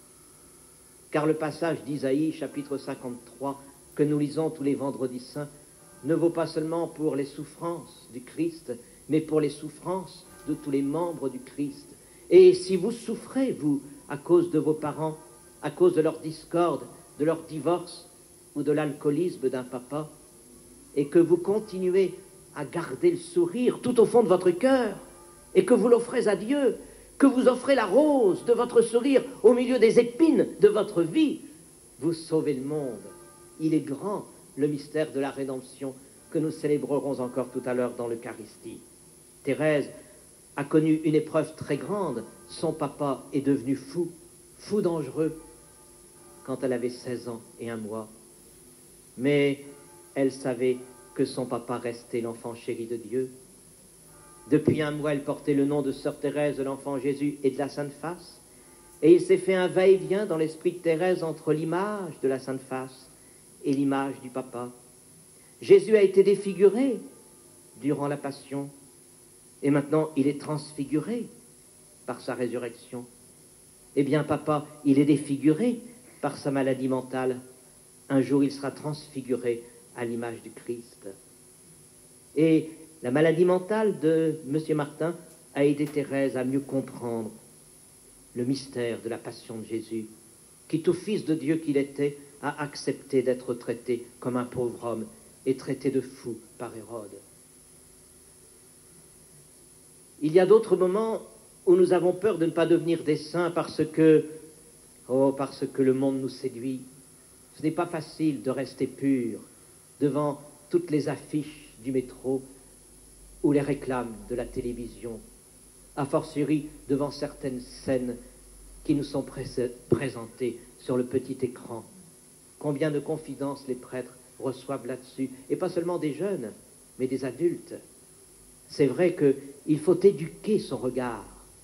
Car le passage d'Isaïe, chapitre cinquante-trois, que nous lisons tous les vendredis saints, ne vaut pas seulement pour les souffrances du Christ, mais pour les souffrances de tous les membres du Christ. Et si vous souffrez, vous, à cause de vos parents, à cause de leur discorde, de leur divorce ou de l'alcoolisme d'un papa, et que vous continuez à garder le sourire tout au fond de votre cœur, et que vous l'offrez à Dieu, que vous offrez la rose de votre sourire au milieu des épines de votre vie, vous sauvez le monde. Il est grand, le mystère de la rédemption, que nous célébrerons encore tout à l'heure dans l'Eucharistie. Thérèse a connu une épreuve très grande. Son papa est devenu fou, fou dangereux, quand elle avait seize ans et un mois. Mais elle savait que son papa restait l'enfant chéri de Dieu. Depuis un mois, elle portait le nom de Sœur Thérèse de l'Enfant Jésus et de la Sainte Face, et il s'est fait un va-et-vient dans l'esprit de Thérèse entre l'image de la Sainte Face et l'image du papa. Jésus a été défiguré durant la Passion, et maintenant il est transfiguré par sa résurrection. Eh bien, papa, il est défiguré par sa maladie mentale. Un jour, il sera transfiguré à l'image du Christ. Et la maladie mentale de M. Martin a aidé Thérèse à mieux comprendre le mystère de la passion de Jésus, qui, tout fils de Dieu qu'il était, a accepté d'être traité comme un pauvre homme et traité de fou par Hérode. Il y a d'autres moments où nous avons peur de ne pas devenir des saints parce que, oh, parce que le monde nous séduit. Ce n'est pas facile de rester pur devant toutes les affiches du métro ou les réclames de la télévision, a fortiori devant certaines scènes qui nous sont pré présentées sur le petit écran. Combien de confidences les prêtres reçoivent là-dessus, et pas seulement des jeunes, mais des adultes. C'est vrai qu'il faut éduquer son regard.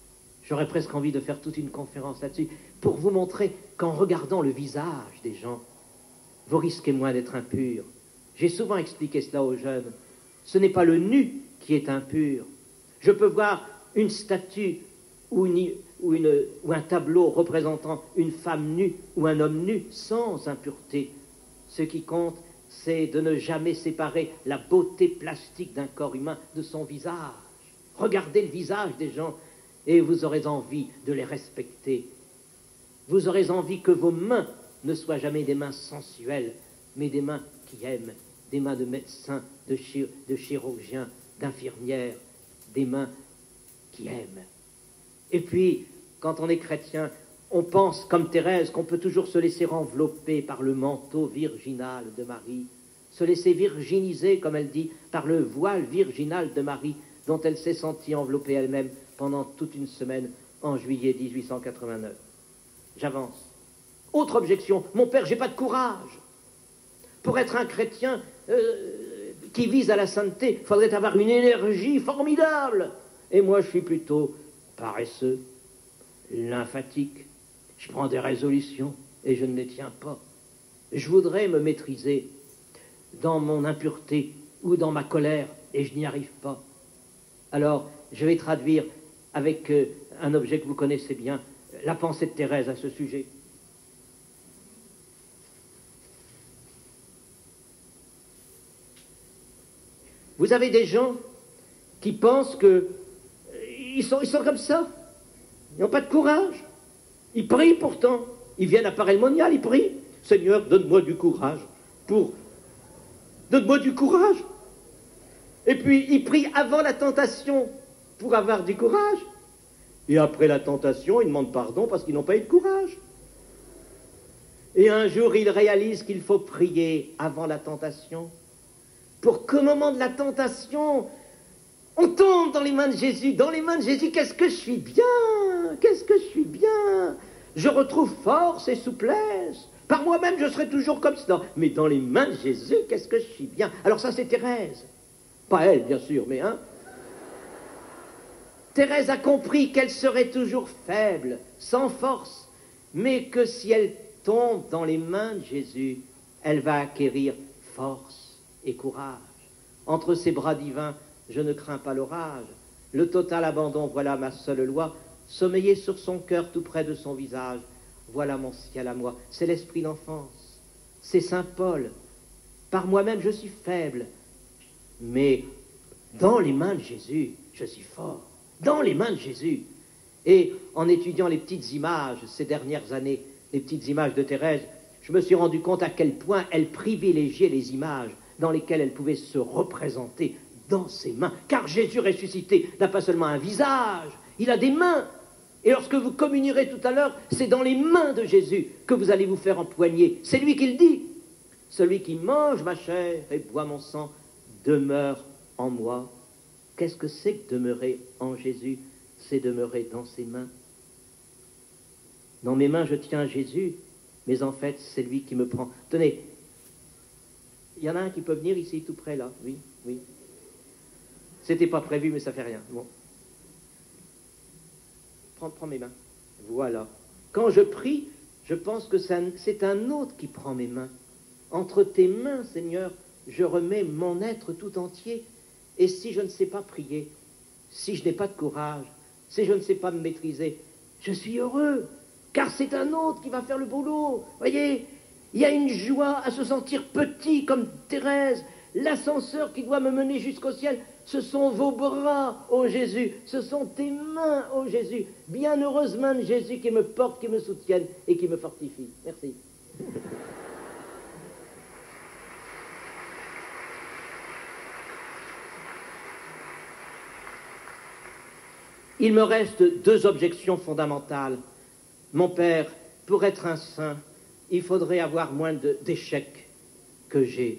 J'aurais presque envie de faire toute une conférence là-dessus, pour vous montrer qu'en regardant le visage des gens, vous risquez moins d'être impur. J'ai souvent expliqué cela aux jeunes. Ce n'est pas le nu qui est impur. Je peux voir une statue ou, une, ou, une, ou un tableau représentant une femme nue ou un homme nu sans impureté. Ce qui compte, c'est de ne jamais séparer la beauté plastique d'un corps humain de son visage. Regardez le visage des gens et vous aurez envie de les respecter. Vous aurez envie que vos mains ne soient jamais des mains sensuelles, mais des mains qui aiment, des mains de médecins, de, chi de chirurgiens, d'infirmières, des mains qui aiment. Et puis, quand on est chrétien, on pense, comme Thérèse, qu'on peut toujours se laisser envelopper par le manteau virginal de Marie, se laisser virginiser, comme elle dit, par le voile virginal de Marie, dont elle s'est sentie enveloppée elle-même pendant toute une semaine en juillet mille huit cent quatre-vingt-neuf. J'avance. Autre objection, mon père, j'ai pas de courage. Pour être un chrétien euh, qui vise à la sainteté, il faudrait avoir une énergie formidable. Et moi, je suis plutôt paresseux, lymphatique. Je prends des résolutions et je ne les tiens pas. Je voudrais me maîtriser dans mon impureté ou dans ma colère et je n'y arrive pas. Alors, je vais traduire avec euh, un objet que vous connaissez bien, la pensée de Thérèse à ce sujet. Vous avez des gens qui pensent que euh, ils sont, ils sont comme ça. Ils n'ont pas de courage. Ils prient pourtant. Ils viennent à Paray-le-Monial, ils prient. Seigneur, donne-moi du courage pour... Donne-moi du courage. Et puis, ils prient avant la tentation pour avoir du courage. Et après la tentation, ils demandent pardon parce qu'ils n'ont pas eu de courage. Et un jour, ils réalisent qu'il faut prier avant la tentation pour qu'au moment de la tentation, on tombe dans les mains de Jésus. Dans les mains de Jésus, qu'est-ce que je suis bien! Qu'est-ce que je suis bien! Je retrouve force et souplesse. Par moi-même, je serai toujours comme ça. Mais dans les mains de Jésus, qu'est-ce que je suis bien! Alors ça, c'est Thérèse. Pas elle, bien sûr, mais hein. Thérèse a compris qu'elle serait toujours faible, sans force, mais que si elle tombe dans les mains de Jésus, elle va acquérir force et courage. Entre ses bras divins, je ne crains pas l'orage. Le total abandon, voilà ma seule loi. Sommeiller sur son cœur tout près de son visage, voilà mon ciel à moi. C'est l'esprit d'enfance, c'est saint Paul. Par moi-même, je suis faible, mais dans les mains de Jésus, je suis fort. Dans les mains de Jésus. Et en étudiant les petites images ces dernières années, les petites images de Thérèse, je me suis rendu compte à quel point elle privilégiait les images dans lesquelles elle pouvait se représenter dans ses mains. Car Jésus ressuscité n'a pas seulement un visage, il a des mains. Et lorsque vous communierez tout à l'heure, c'est dans les mains de Jésus que vous allez vous faire empoigner. C'est lui qui le dit. Celui qui mange ma chair et boit mon sang demeure en moi. Qu'est-ce que c'est que demeurer en Jésus? C'est demeurer dans ses mains. Dans mes mains, je tiens Jésus, mais en fait, c'est lui qui me prend. Tenez, il y en a un qui peut venir ici, tout près, là. Oui, oui. C'était pas prévu, mais ça fait rien. Bon. Prends, prends mes mains. Voilà. Quand je prie, je pense que c'est un autre qui prend mes mains. Entre tes mains, Seigneur, je remets mon être tout entier. Et si je ne sais pas prier, si je n'ai pas de courage, si je ne sais pas me maîtriser, je suis heureux, car c'est un autre qui va faire le boulot. Voyez, il y a une joie à se sentir petit comme Thérèse. L'ascenseur qui doit me mener jusqu'au ciel, ce sont vos bras, ô Jésus, ce sont tes mains, ô Jésus. Bienheureuse main de Jésus qui me porte, qui me soutienne et qui me fortifie. Merci. Il me reste deux objections fondamentales. Mon père, pour être un saint, il faudrait avoir moins d'échecs que j'ai.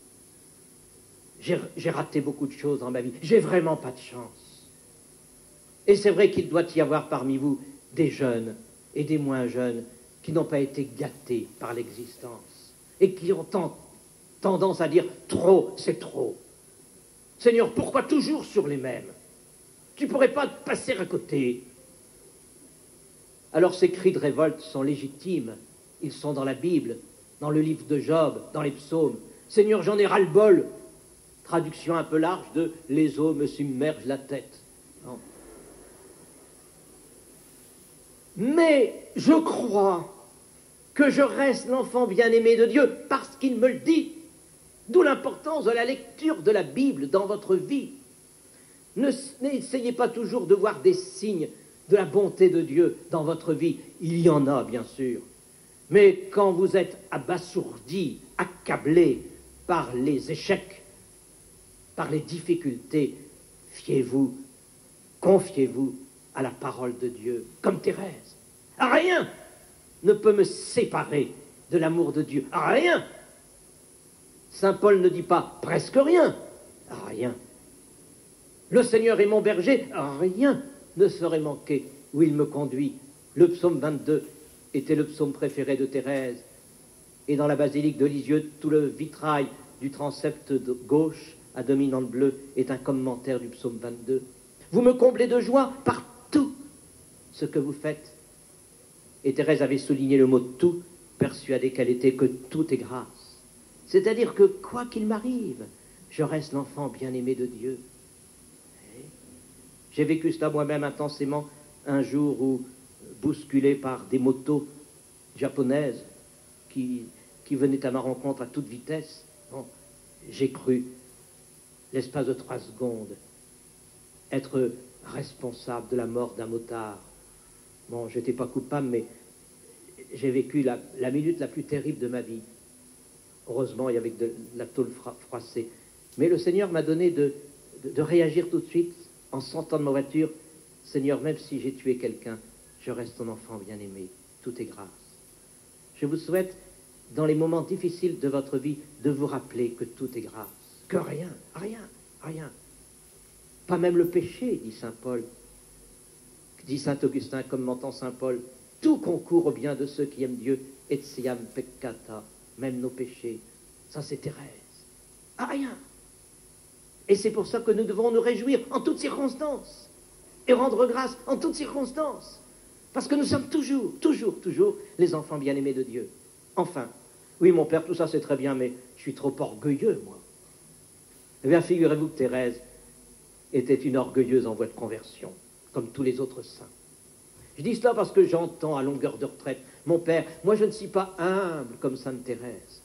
J'ai raté beaucoup de choses dans ma vie. J'ai vraiment pas de chance. Et c'est vrai qu'il doit y avoir parmi vous des jeunes et des moins jeunes qui n'ont pas été gâtés par l'existence et qui ont tendance à dire « trop, c'est trop ». Seigneur, pourquoi toujours sur les mêmes? Tu ne pourrais pas passer à côté. alors ces cris de révolte sont légitimes. Ils sont dans la Bible, dans le livre de Job, dans les psaumes. Seigneur, j'en ai ras-le-bol. Traduction un peu large de « les eaux me submergent la tête ». Mais je crois que je reste l'enfant bien-aimé de Dieu parce qu'il me le dit. D'où l'importance de la lecture de la Bible dans votre vie. N'essayez pas toujours de voir des signes de la bonté de Dieu dans votre vie. Il y en a, bien sûr. Mais quand vous êtes abasourdi, accablé par les échecs, par les difficultés, fiez-vous, confiez-vous à la parole de Dieu, comme Thérèse. Rien ne peut me séparer de l'amour de Dieu. Rien. Saint Paul ne dit pas presque rien. Rien. Le Seigneur est mon berger. Rien ne saurait manquer où il me conduit. Le psaume vingt-deux était le psaume préféré de Thérèse. Et dans la basilique de Lisieux, tout le vitrail du transept de gauche à dominante bleue est un commentaire du psaume vingt-deux. Vous me comblez de joie par tout ce que vous faites. Et Thérèse avait souligné le mot tout, persuadée qu'elle était que tout est grâce. C'est-à-dire que quoi qu'il m'arrive, je reste l'enfant bien-aimé de Dieu. J'ai vécu cela moi-même intensément un jour où, bousculé par des motos japonaises qui, qui venaient à ma rencontre à toute vitesse, bon, j'ai cru, l'espace de trois secondes, être responsable de la mort d'un motard. Bon, je n'étais pas coupable, mais j'ai vécu la, la minute la plus terrible de ma vie. Heureusement, il y avait de, de la tôle froissée. Mais le Seigneur m'a donné de, de, de réagir tout de suite en sortant de ma voiture. Seigneur, même si j'ai tué quelqu'un, je reste ton enfant bien-aimé. Tout est grâce. Je vous souhaite, dans les moments difficiles de votre vie, de vous rappeler que tout est grâce. Que rien, rien, rien. Pas même le péché, dit saint Paul. Dit saint Augustin, commentant saint Paul. Tout concourt au bien de ceux qui aiment Dieu. Etiam peccata. Même nos péchés. Ça, c'est Thérèse. Ah, rien. Et c'est pour ça que nous devons nous réjouir en toutes circonstances. Et rendre grâce en toutes circonstances. Parce que nous sommes toujours, toujours, toujours les enfants bien-aimés de Dieu. Enfin, oui, mon père, tout ça c'est très bien, mais je suis trop orgueilleux, moi. Eh bien, figurez-vous que Thérèse était une orgueilleuse en voie de conversion, comme tous les autres saints. Je dis cela parce que j'entends à longueur de retraite, mon père, moi je ne suis pas humble comme sainte Thérèse.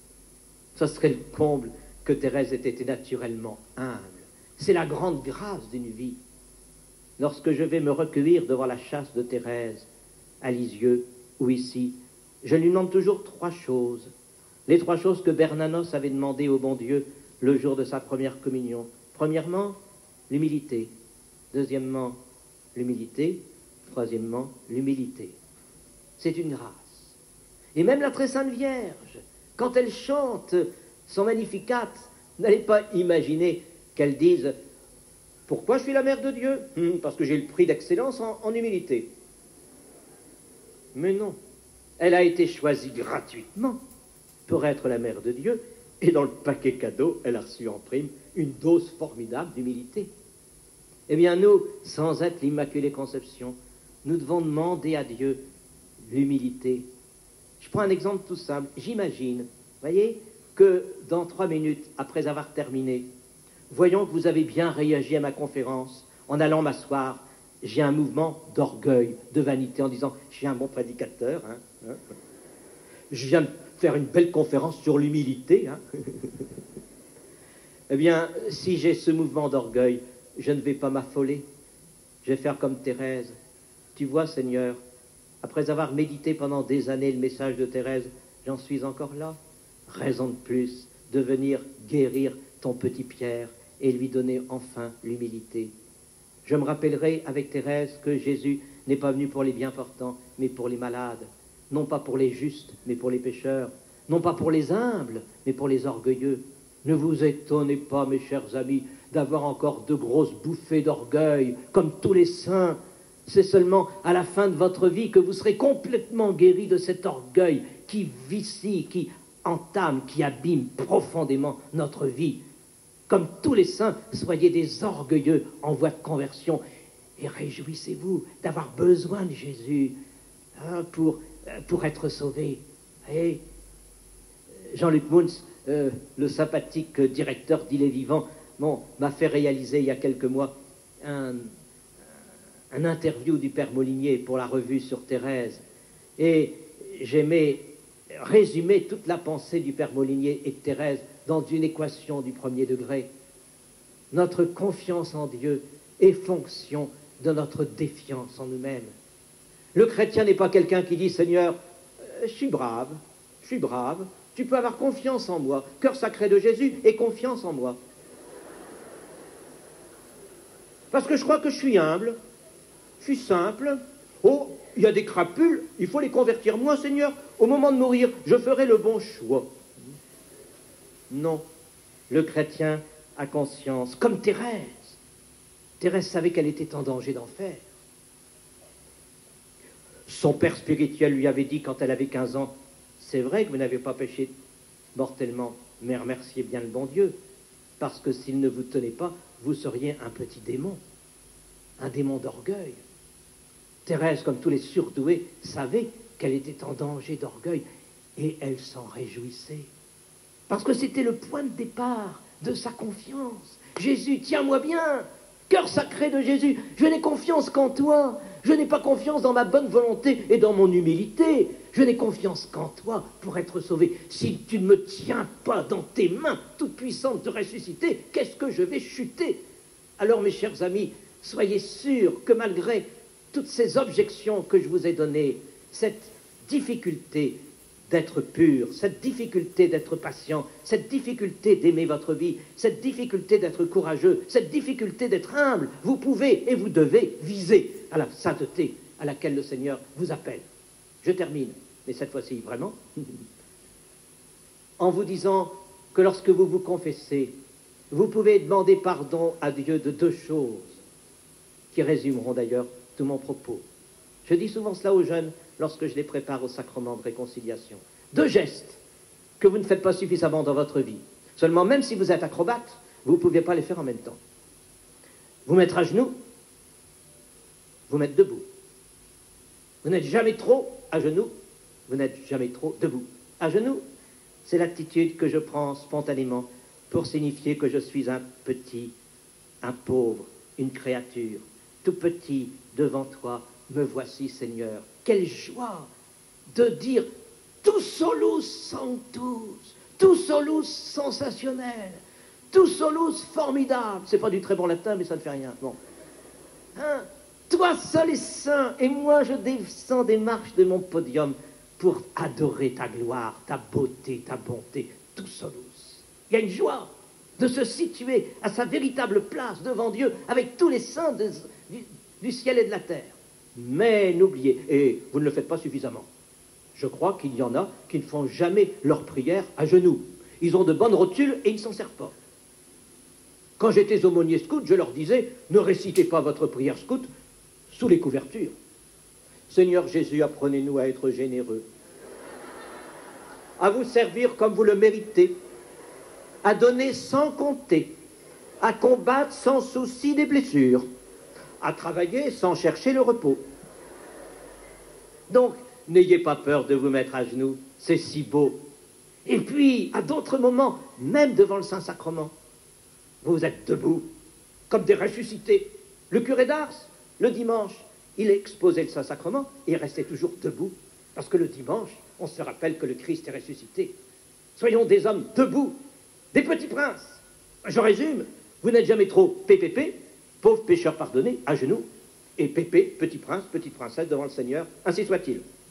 Ça serait le comble que Thérèse ait été naturellement humble. C'est la grande grâce d'une vie. Lorsque je vais me recueillir devant la chasse de Thérèse, à Lisieux ou ici, je lui demande toujours trois choses. Les trois choses que Bernanos avait demandées au bon Dieu le jour de sa première communion. Premièrement, l'humilité. Deuxièmement, l'humilité. Troisièmement, l'humilité. C'est une grâce. Et même la très sainte Vierge, quand elle chante son Magnificat, n'allez pas imaginer qu'elle dise « Pourquoi je suis la mère de Dieu ?» hum, Parce que j'ai le prix d'excellence en, en humilité. Mais non, elle a été choisie gratuitement pour être la mère de Dieu, et dans le paquet cadeau, elle a reçu en prime une dose formidable d'humilité. Eh bien, nous, sans être l'Immaculée Conception, nous devons demander à Dieu l'humilité. Je prends un exemple tout simple. J'imagine, voyez, que dans trois minutes, après avoir terminé, voyons que vous avez bien réagi à ma conférence. En allant m'asseoir, j'ai un mouvement d'orgueil, de vanité, en disant « Je suis un bon prédicateur, hein, hein. Je viens de faire une belle conférence sur l'humilité. Hein. » Eh bien, si j'ai ce mouvement d'orgueil, je ne vais pas m'affoler. Je vais faire comme Thérèse. Tu vois, Seigneur, après avoir médité pendant des années le message de Thérèse, j'en suis encore là. Raison de plus de venir guérir ton petit Pierre et lui donner enfin l'humilité. Je me rappellerai avec Thérèse que Jésus n'est pas venu pour les bien portants, mais pour les malades. Non pas pour les justes, mais pour les pécheurs. Non pas pour les humbles, mais pour les orgueilleux. Ne vous étonnez pas, mes chers amis, d'avoir encore de grosses bouffées d'orgueil, comme tous les saints. C'est seulement à la fin de votre vie que vous serez complètement guéris de cet orgueil qui vicie, qui entame, qui abîme profondément notre vie. Comme tous les saints, soyez des orgueilleux en voie de conversion et réjouissez-vous d'avoir besoin de Jésus. hein, pour, pour être sauvé. Et Jean-Luc Mouns, euh, le sympathique directeur d'Île et Vivant, bon, m'a fait réaliser il y a quelques mois un, un interview du Père Molinier pour la revue sur Thérèse. Et j'aimais résumer toute la pensée du Père Molinier et de Thérèse dans une équation du premier degré. Notre confiance en Dieu est fonction de notre défiance en nous-mêmes. Le chrétien n'est pas quelqu'un qui dit « Seigneur, je suis brave, je suis brave, tu peux avoir confiance en moi, cœur sacré de Jésus et confiance en moi. Parce que je crois que je suis humble, je suis simple. Oh, il y a des crapules, il faut les convertir. Moi, Seigneur, au moment de mourir, je ferai le bon choix. » Non, le chrétien a conscience, comme Thérèse. Thérèse savait qu'elle était en danger d'enfer. Son père spirituel lui avait dit quand elle avait quinze ans, « C'est vrai que vous n'avez pas péché mortellement, mais remerciez bien le bon Dieu, parce que s'il ne vous tenait pas, vous seriez un petit démon, un démon d'orgueil. » Thérèse, comme tous les surdoués, savait qu'elle était en danger d'orgueil, et elle s'en réjouissait. Parce que c'était le point de départ de sa confiance. Jésus, tiens-moi bien, cœur sacré de Jésus, je n'ai confiance qu'en toi. Je n'ai pas confiance dans ma bonne volonté et dans mon humilité. Je n'ai confiance qu'en toi pour être sauvé. Si tu ne me tiens pas dans tes mains toutes puissantes de ressusciter, qu'est-ce que je vais chuter? Alors, mes chers amis, soyez sûrs que malgré toutes ces objections que je vous ai données, cette difficulté d'être pur, cette difficulté d'être patient, cette difficulté d'aimer votre vie, cette difficulté d'être courageux, cette difficulté d'être humble, vous pouvez et vous devez viser à la sainteté à laquelle le Seigneur vous appelle. Je termine, mais cette fois-ci vraiment, en vous disant que lorsque vous vous confessez, vous pouvez demander pardon à Dieu de deux choses, qui résumeront d'ailleurs tout mon propos. Je dis souvent cela aux jeunes lorsque je les prépare au sacrement de réconciliation. Deux gestes que vous ne faites pas suffisamment dans votre vie. Seulement, même si vous êtes acrobate, vous ne pouvez pas les faire en même temps. Vous mettre à genoux, vous mettre debout. Vous n'êtes jamais trop à genoux, vous n'êtes jamais trop debout. À genoux, c'est l'attitude que je prends spontanément pour signifier que je suis un petit, un pauvre, une créature, tout petit devant toi. Me voici, Seigneur. Quelle joie de dire tout solus sanctus, tout solus sensationnel, tout solus formidable. C'est pas du très bon latin, mais ça ne fait rien. Bon. Hein? Toi seul est saint, et moi je descends des marches de mon podium pour adorer ta gloire, ta beauté, ta bonté, tout solus. Il y a une joie de se situer à sa véritable place devant Dieu avec tous les saints de, du, du ciel et de la terre. Mais n'oubliez, et vous ne le faites pas suffisamment, je crois qu'il y en a qui ne font jamais leur prière à genoux. Ils ont de bonnes rotules et ils ne s'en servent pas. Quand j'étais aumônier scout, je leur disais, ne récitez pas votre prière scout sous les couvertures. Seigneur Jésus, apprenez-nous à être généreux, à vous servir comme vous le méritez, à donner sans compter, à combattre sans souci des blessures, à travailler sans chercher le repos. Donc, n'ayez pas peur de vous mettre à genoux, c'est si beau. Et puis, à d'autres moments, même devant le Saint-Sacrement, vous êtes debout, comme des ressuscités. Le curé d'Ars, le dimanche, il exposait le Saint-Sacrement et il restait toujours debout, parce que le dimanche, on se rappelle que le Christ est ressuscité. Soyons des hommes debout, des petits princes. Je résume, vous n'êtes jamais trop P P P, pauvre pécheur pardonné, à genoux, et Pépé, petit prince, petite princesse devant le Seigneur, ainsi soit-il.